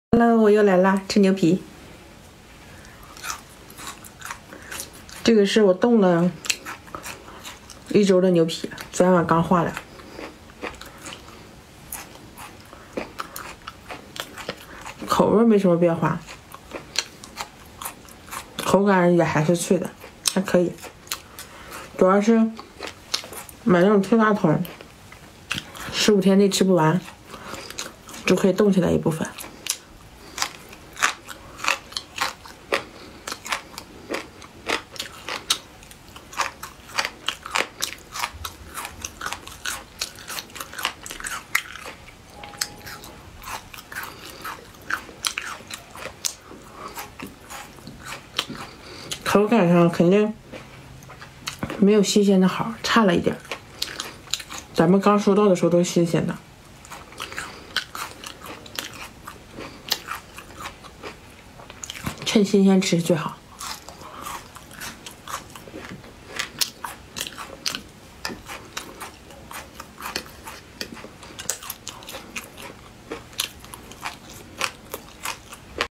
Hello， 我又来啦，吃牛皮。这个是我冻了1周的牛皮，昨天晚上刚化的。口味没什么变化，口感也还是脆的，还可以。主要是买那种特大桶，15天内吃不完，就可以冻起来一部分。口感上肯定没有新鲜的好，差了一点。咱们刚收到的时候都是新鲜的，趁新鲜吃最好。